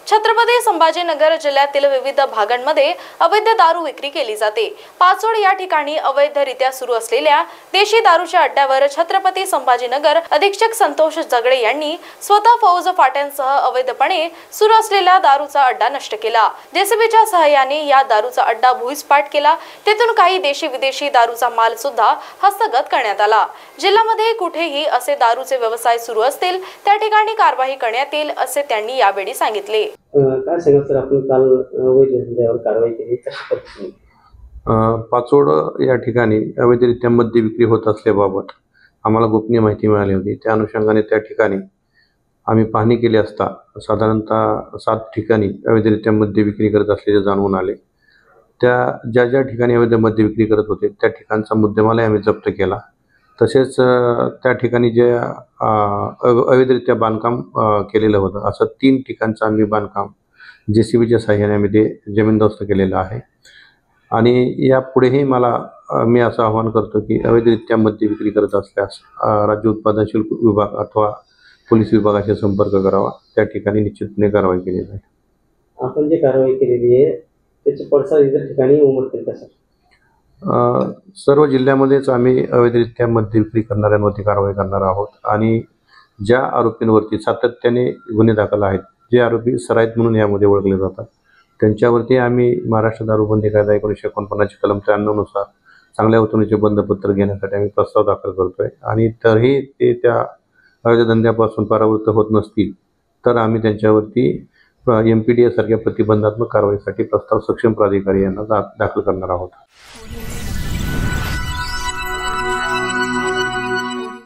छत्रपती संभाजीनगर जिल्ह्यातील विविध भागांमध्ये अवैध दारू विक्री केली जाते। पाचोड या ठिकाणी अवैधरित्या सुरू असलेल्या देशी दारूच्या अड्ड्यावर छत्रपती संभाजीनगर अधीक्षक संतोष जगडे यांनी स्वतः फौज फाट्यांसह अवैधपणे सुरू असलेला दारूचा अड्डा नष्ट केला। जेसीबीच्या सहाय्याने या दारूचा अड्डा भुईसपाट केला। तेथून काही देशी विदेशी दारूचा माल सुद्धा हस्तगत करण्यात आला। जिल्ह्यामध्ये कुठेही असे दारूचे व्यवसाय सुरू असतील त्या ठिकाणी कारवाई करण्यात येईल असे त्यांनी यावेळी सांगितले। काय सांगा सर, आपण काल अवैधरित्यावर कारवाई केली कशा पद्धतीने? पाचोड या ठिकाणी अवैधरित्या मद्य विक्री होत असल्याबाबत आम्हाला गोपनीय माहिती मिळाली होती। त्या अनुषंगाने त्या ठिकाणी आम्ही पाहणी केली असता साधारणतः 7 ठिकाणी अवैधरित्या मद्य विक्री करत असल्याचे जाणून आले। ज्या ज्या ठिकाणी अवैध मद्य विक्री करत होते त्या ठिकाणचा मुद्देमालही आम्ही जप्त केला। तसेच त्या ठिकाणी जे अवैधरित्या बांधकाम केलेलं होतं असं 3 ठिकाणचं आम्ही बांधकाम जेसीबीच्या सहाय्याने आम्ही ते जमीनदोस्त केलेलं आहे। आणि यापुढेही मी असं आवाहन करतो की अवैधरित्या मद्य विक्री करत असल्यास राज्य उत्पादन शुल्क विभाग अथवा पोलीस विभागाशी संपर्क करावा। त्या ठिकाणी निश्चितपणे कारवाई केली जाईल। आपण जे कारवाई केलेली आहे त्याचे पडसाद इतर ठिकाणी उमटतील का सर? सर्व जिल्ह्यामध्येच आम्ही अवैधरित्या मद्य विक्री करणाऱ्यांवरती कारवाई करणार आहोत। आणि ज्या आरोपींवरती सातत्याने गुन्हे दाखल आहेत, जे आरोपी सराईत म्हणून यामध्ये ओळखले जातात, त्यांच्यावरती आम्ही महाराष्ट्र दारूबंदी कायदा 1949 कलम 93 नुसार चांगल्या वर्तणुकीचे बंधपत्र घेण्यासाठी आम्ही प्रस्ताव दाखल करतोय। आणि तरीही ते त्या अवैध धंद्यापासून परावृत्त होत नसतील तर आम्ही त्यांच्यावरती MPDA सारख्या प्रतिबंधात्मक कारवाईसाठी प्रस्ताव सक्षम प्राधिकारी यांना दाखल करणार आहोत।